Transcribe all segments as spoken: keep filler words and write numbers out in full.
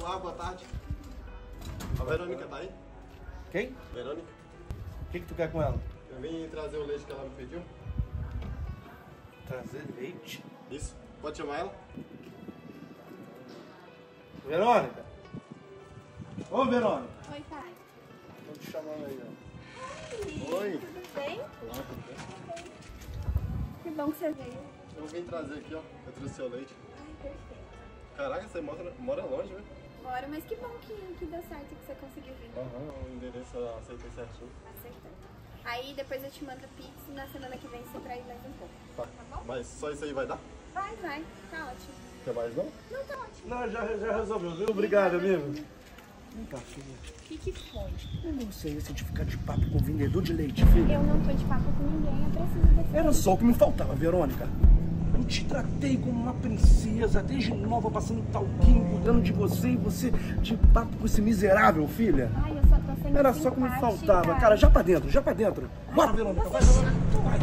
Olá, boa tarde. A Verônica tá aí? Quem? Verônica. O que que tu quer com ela? Eu vim trazer o leite que ela me pediu. Trazer leite? Isso. Pode chamar ela? Verônica? Ô, Verônica. Oi, pai. Tô te chamando aí, ó. Oi. Tudo bem? Olá, tudo bem? Que bom que você veio. Eu vim trazer aqui, ó. Eu trouxe seu leite. Ai, perfeito. Caraca, você mora, mora longe, viu? Bora, mas que bom que, que deu certo que você conseguiu vir. Aham, o endereço eu aceitei certinho. Acertou. Aí depois eu te mando o Pix e na semana que vem você traz mais um pouco. Tá. Tá bom? Mas só isso aí vai dar? Vai, vai. Tá ótimo. Quer mais não? Não, tá ótimo. Não, já, já resolveu, viu? Obrigado, amigo. Vem cá, filha. O que que foi? Eu não sei se de ficar de papo com vendedor de leite, filha. Eu não tô de papo com ninguém, eu preciso desse. Era só o que me faltava, Verônica. Eu te tratei como uma princesa, desde nova, passando talquinho, cuidando de você, e você de papo com esse miserável, filha. Ai, eu só tô sendo Era só o que me simpática. faltava. Cara, já pra dentro, já pra dentro. Bora, Verônica, vai, vai, vai.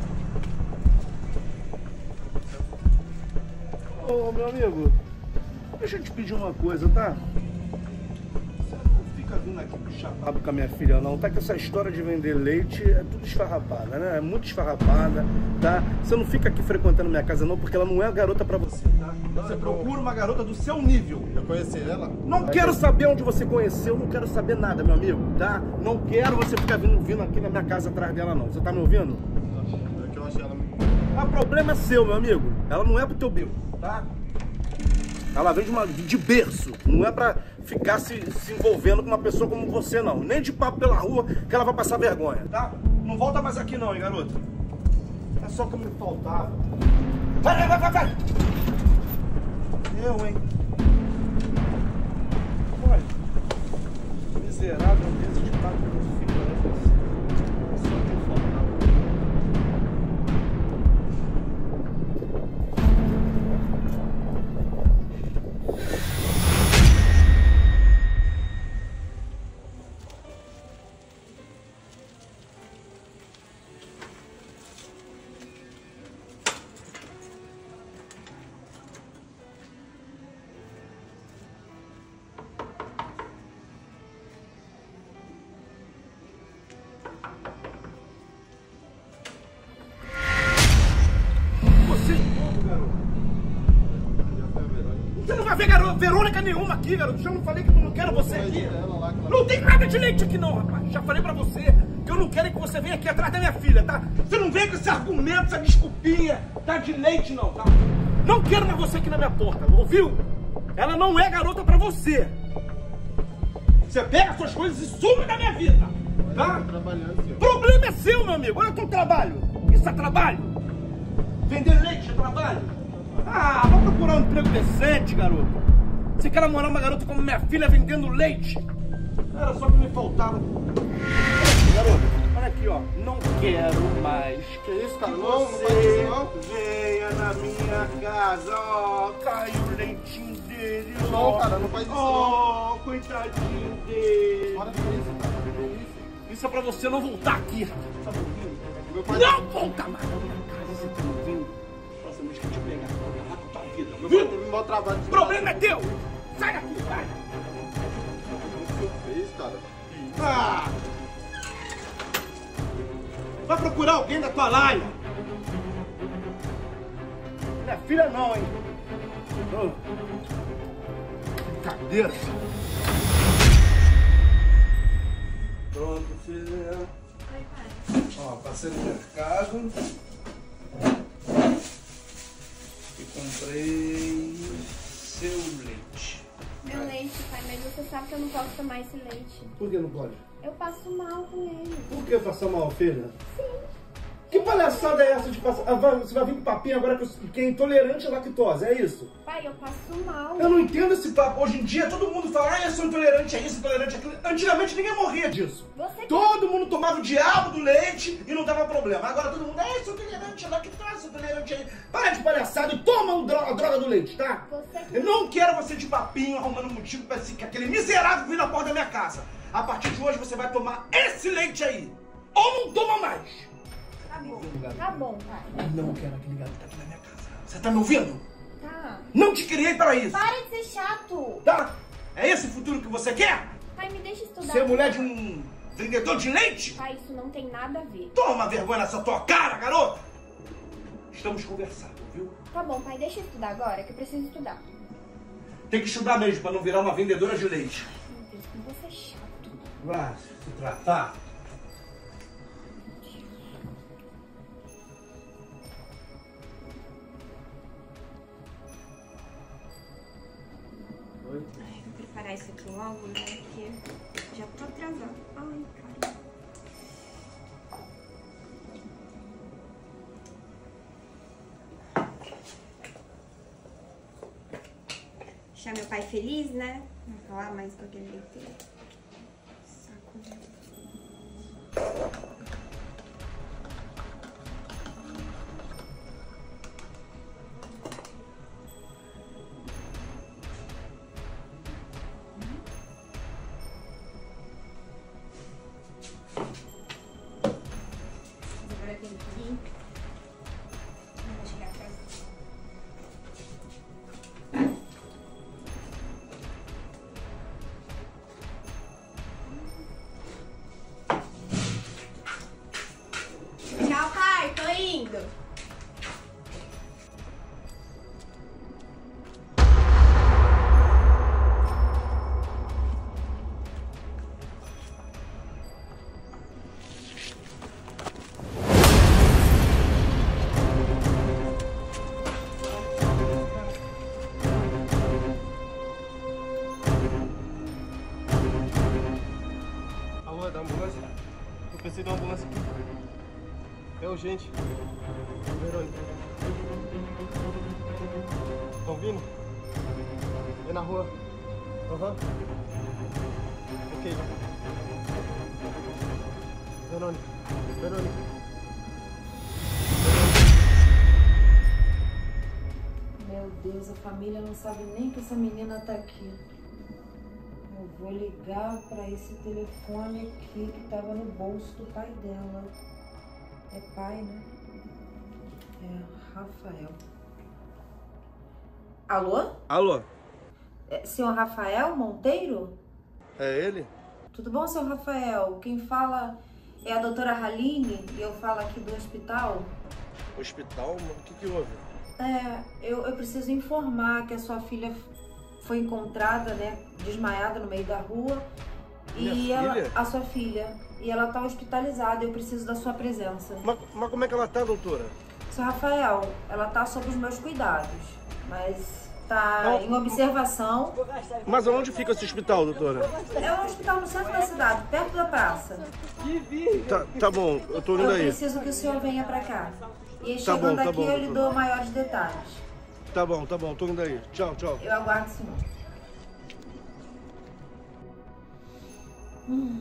Ô, meu amigo, deixa eu te pedir uma coisa, tá? Você não fica vindo aqui puxar papo com a minha filha, não, tá? Que essa história de vender leite é tudo esfarrapada, né? É muito esfarrapada, tá? Você não fica aqui frequentando minha casa, não, porque ela não é a garota pra você, tá? Você procura uma garota do seu nível. Eu conheci ela? Não quero saber onde você conheceu, não quero saber nada, meu amigo, tá? Não quero você ficar vindo, vindo aqui na minha casa atrás dela, não. Você tá me ouvindo? É que eu achei ela... O problema é seu, meu amigo. Ela não é pro teu bico, tá? Ela vem de, uma, de berço. Não é pra ficar se, se envolvendo com uma pessoa como você, não. Nem de papo pela rua que ela vai passar vergonha, tá? Não volta mais aqui, não, hein, garota? É só que me faltava. Vai, vai, vai, vai! Eu, hein? Olha, miserável desse de papo com meu filho, né? É só que me faltava. Você não vai ver garoto, Verônica nenhuma aqui, garoto. Já não falei que eu não quero você aqui. Não tem nada de leite aqui não, rapaz. Já falei pra você que eu não quero que você venha aqui atrás da minha filha, tá? Você não vem com esse argumento, essa desculpinha, tá? De leite não, tá? Não quero mais você aqui na minha porta, ouviu? Ela não é garota pra você. Você pega suas coisas e sume da minha vida, tá? O problema é seu, meu amigo. Olha o teu trabalho. Isso é trabalho? Vender leite é trabalho? Ah, vai procurar um emprego decente, garoto. Você quer namorar uma garota como minha filha vendendo leite? Era só que me faltava. Garoto, olha aqui, ó. Não quero mais. Que isso, cara? Que Não, não você faz isso, não. venha na minha casa, ó. Caiu o leitinho dele, ó. Não, cara, não faz isso, não. Ó, coitadinho dele. Para com isso, cara. Que delícia. Isso é pra você não voltar aqui. Tá me ouvindo? Meu pai... Não volta mais na minha casa, você tá me ouvindo? Próxima vez que eu te pegar, eu vou acabar com tua vida. Meu pai Viu? teve um mau trabalho. O problema é teu! Sai daqui, vai! O que você fez, cara? Ah! Vai procurar alguém da tua laia! Minha filha não, hein? Oh. Cabeça! Pronto, filha. Oi, pai. Ó, passei no mercado e comprei seu leite. Meu leite, pai, mas você sabe que eu não posso tomar esse leite. Por que não pode? Eu passo mal com ele. Por que passar mal, filha? Sim. Que palhaçada é essa de passar? Ah, vai- você vai vir com papinho agora que que é intolerante à lactose, é isso? Pai, eu passo mal. Eu não entendo esse papo. Hoje em dia todo mundo fala, ah, eu sou intolerante a isso, intolerante àquilo. Antigamente ninguém morria disso. Você que... Todo mundo tomava o diabo do leite e não dava problema. Agora todo mundo, ah, eu sou intolerante à lactose, sou intolerante a isso. Para de palhaçada e toma o dro- a droga do leite, tá? Você que... Eu não quero você de papinho arrumando motivo pra esse- que aquele miserável vir na porta da minha casa. A partir de hoje você vai tomar esse leite aí. Ou não toma mais. Tá bom. Tá bom, pai. Não quero aquele garoto aqui na minha casa. Você tá me ouvindo? Tá. Não te criei para isso. Para de ser chato. Tá? É esse o futuro que você quer? Pai, me deixa estudar. Ser mulher de um vendedor de leite? Pai, isso não tem nada a ver. Toma vergonha nessa tua cara, garota! Estamos conversando, viu? Tá bom, pai, deixa eu estudar agora, que eu preciso estudar. Tem que estudar mesmo pra não virar uma vendedora de leite. Meu Deus, como você é chato. Vai se tratar. Ai, vou preparar isso aqui logo, né? Porque já tô atrasada. Ai, cara. Deixar meu pai feliz, né? Não falar mais com aquele leiteiro. Saco, né? Agora eu tenho que ir. Não vou chegar atrás. Tchau, pai. Tô indo. Alô, é da ambulância? Eu pensei de uma ambulância aqui. É urgente. Verônica. Estão vindo? É na rua. Aham. Ok. Verônica. Verônica. Meu Deus, a família não sabe nem que essa menina tá aqui. Eu vou ligar pra esse telefone aqui que tava no bolso do pai dela. É pai, né? É Rafael. Alô? Alô? É, senhor Rafael Monteiro? É ele? Tudo bom, senhor Rafael? Quem fala é a doutora Haline e eu falo aqui do hospital. Hospital? O que que houve? É, eu, eu preciso informar que a sua filha foi encontrada, né, desmaiada no meio da rua. Minha e ela, filha? a sua filha. E ela tá hospitalizada, eu preciso da sua presença. Mas, mas como é que ela tá, doutora? Seu Rafael, ela tá sob os meus cuidados, mas tá Não. em observação. Mas aonde fica esse hospital, doutora? É um hospital no centro da cidade, perto da praça. Tá, tá bom, eu tô indo Eu aí. preciso que o senhor venha pra cá. E Tá chegando bom, tá aqui bom, eu lhe doutora. dou maiores detalhes. Tá bom, tá bom, tô indo aí. Tchau, tchau. Eu aguardo o senhor. Hum.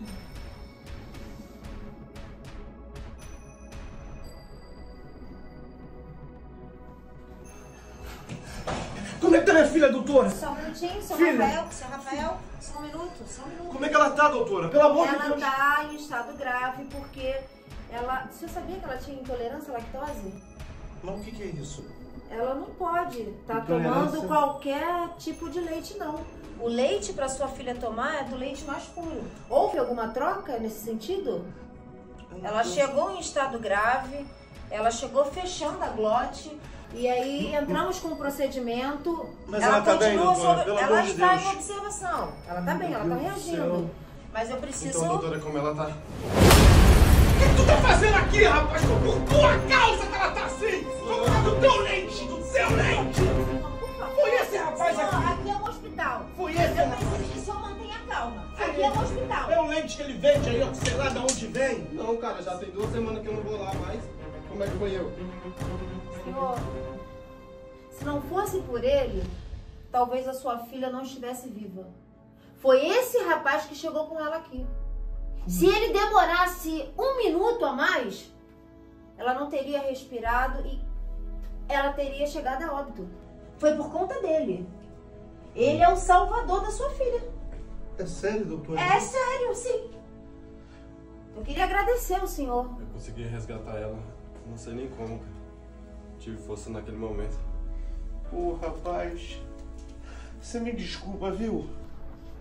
Como é que tá minha filha, doutora? Só um minutinho, seu Filha. Rafael. Seu Rafael, só um minuto, só um minuto. Como é que ela tá, doutora? Pelo amor de Ela Deus. tá em estado grave porque ela... Você sabia que ela tinha intolerância à lactose? Mas o que que é isso? Ela não pode estar Intolerância? tomando qualquer tipo de leite, não. O leite para sua filha tomar é do leite mais puro. Houve alguma troca nesse sentido? Ela chegou em estado grave, ela chegou fechando a glote. E aí entramos com o procedimento. Mas ela tá bem, continua doutora, sob- pelo ela amor de está Deus. em observação. Ela tá bem, ela tá Deus do reagindo. céu. Mas eu preciso. Então, doutora, como ela tá? O que tu tá fazendo aqui, rapaz? Por tua causa que ela tá assim! Por causa do teu leite, do seu leite! Por favor. Foi esse rapaz Senhor, aqui! aqui é um hospital. Foi esse Eu rapaz! preciso que o senhor mantenha calma. Aqui é um hospital. É o leite que ele vende aí, ó, sei lá de onde vem. Não, cara, já tem duas semanas que eu não vou lá mais. Como é que foi eu? Senhor, se não fosse por ele, talvez a sua filha não estivesse viva. Foi esse rapaz que chegou com ela aqui. Se ele demorasse um minuto a mais, ela não teria respirado e ela teria chegado a óbito. Foi por conta dele. Ele é o salvador da sua filha. É sério, doutora? É sério, sim. Eu queria agradecer ao senhor. Eu consegui resgatar ela, não sei nem como, cara. Tive força naquele momento. Pô, rapaz, você me desculpa, viu?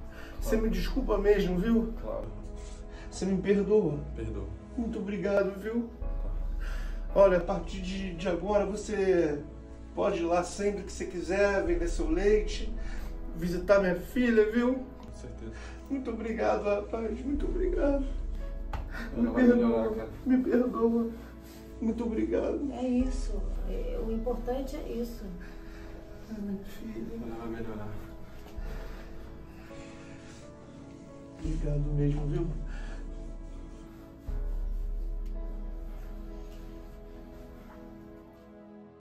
Você me desculpa mesmo, viu? Claro. Você me perdoa? Perdoa. Muito obrigado, viu? Olha, a partir de, de agora você pode ir lá sempre que você quiser, vender seu leite, visitar minha filha, viu? Com certeza. Muito obrigado, rapaz. Muito obrigado. Me Ela vai melhorar, perdoa. cara. Me perdoa. Muito obrigado. É isso. É, o importante é isso. Ai, minha filha. Ela vai melhorar. Obrigado mesmo, viu?